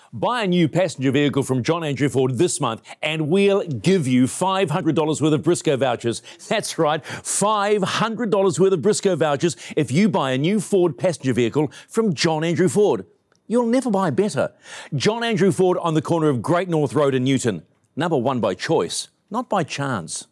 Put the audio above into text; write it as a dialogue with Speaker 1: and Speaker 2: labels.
Speaker 1: Buy a new passenger vehicle from John Andrew Ford this month and we'll give you $500 worth of Briscoe vouchers. That's right, $500 worth of Briscoe vouchers if you buy a new Ford passenger vehicle from John Andrew Ford. You'll never buy better. John Andrew Ford on the corner of Great North Road in Newton. Number 1 by choice, not by chance.